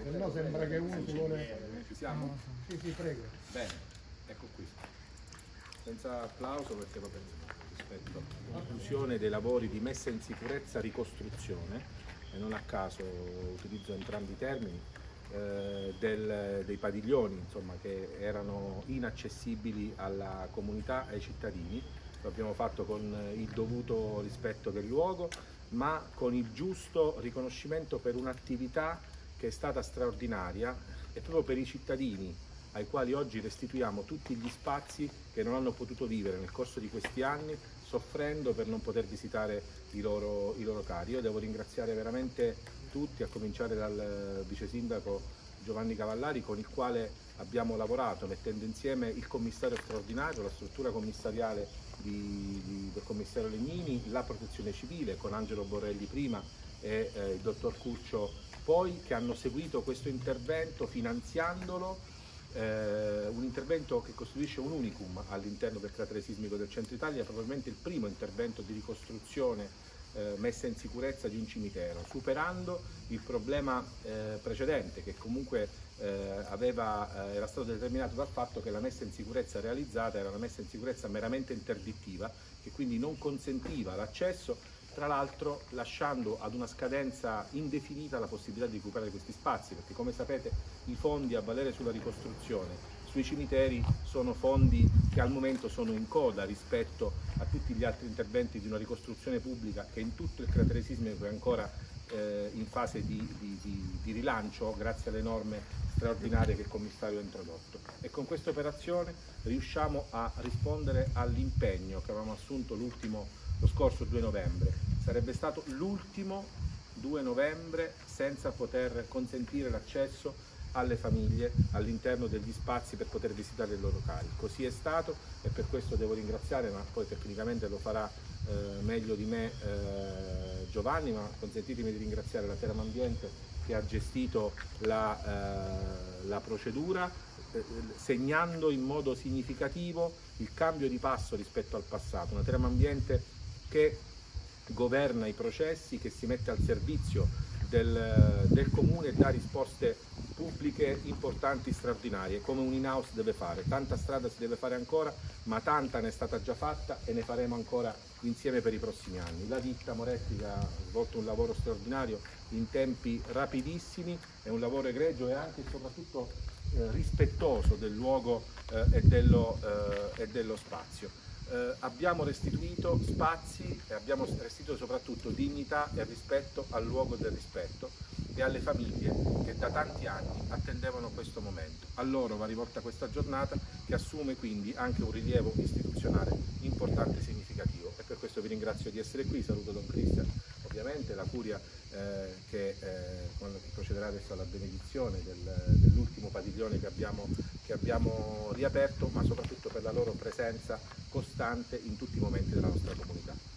Se no sembra che uno si vuole... Ci siamo? Sì, sì, prego. Bene, ecco qui. Senza applauso perché va bene rispetto alla conclusione dei lavori di messa in sicurezza ricostruzione, e non a caso utilizzo entrambi i termini, dei padiglioni insomma, che erano inaccessibili alla comunità e ai cittadini. Lo abbiamo fatto con il dovuto rispetto del luogo, ma con il giusto riconoscimento per un'attività che è stata straordinaria e proprio per i cittadini ai quali oggi restituiamo tutti gli spazi che non hanno potuto vivere nel corso di questi anni, soffrendo per non poter visitare i loro cari. Io devo ringraziare veramente tutti, a cominciare dal vice sindaco Giovanni Cavallari, con il quale abbiamo lavorato mettendo insieme il commissario straordinario, la struttura commissariale del commissario Legnini, la protezione civile con Angelo Borrelli prima e il dottor Curcio poi, che hanno seguito questo intervento finanziandolo, un intervento che costituisce un unicum all'interno del cratere sismico del centro Italia, probabilmente il primo intervento di ricostruzione messa in sicurezza di un cimitero, superando il problema precedente che comunque era stato determinato dal fatto che la messa in sicurezza realizzata era una messa in sicurezza meramente interdittiva, che quindi non consentiva l'accesso, tra l'altro lasciando ad una scadenza indefinita la possibilità di recuperare questi spazi, perché come sapete i fondi a valere sulla ricostruzione sui cimiteri sono fondi che al momento sono in coda rispetto a tutti gli altri interventi di una ricostruzione pubblica che in tutto il cratere sismico è ancora in fase di rilancio grazie alle norme straordinarie che il commissario ha introdotto. E con questa operazione riusciamo a rispondere all'impegno che avevamo assunto lo scorso 2 novembre. Sarebbe stato l'ultimo 2 novembre senza poter consentire l'accesso alle famiglie all'interno degli spazi per poter visitare i loro cari. Così è stato e per questo devo ringraziare, ma poi tecnicamente lo farà meglio di me Giovanni, ma consentitemi di ringraziare la Terama Ambiente che ha gestito la procedura, segnando in modo significativo il cambio di passo rispetto al passato. Una Terama Ambiente che governa i processi, che si mette al servizio del comune e dà risposte pubbliche importanti, straordinarie, come un in-house deve fare. Tanta strada si deve fare ancora, ma tanta ne è stata già fatta e ne faremo ancora insieme per i prossimi anni. La ditta Moretti ha svolto un lavoro straordinario in tempi rapidissimi, è un lavoro egregio e anche e soprattutto rispettoso del luogo e dello spazio. Abbiamo restituito spazi e abbiamo restituito soprattutto dignità e rispetto al luogo del rispetto e alle famiglie che da tanti anni attendevano questo momento. A loro va rivolta questa giornata che assume quindi anche un rilievo istituzionale importante e significativo, e per questo vi ringrazio di essere qui. Saluto Don Cristian, ovviamente la curia che procederà adesso alla benedizione dell'ultimo padiglione che abbiamo riaperto, ma soprattutto per la loro presenza costante in tutti i momenti della nostra comunità.